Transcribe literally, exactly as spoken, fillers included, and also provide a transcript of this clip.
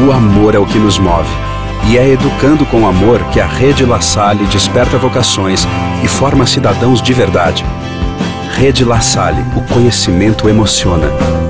O amor é o que nos move. E é educando com amor que a Rede La Salle desperta vocações e forma cidadãos de verdade. Rede La Salle, o conhecimento emociona.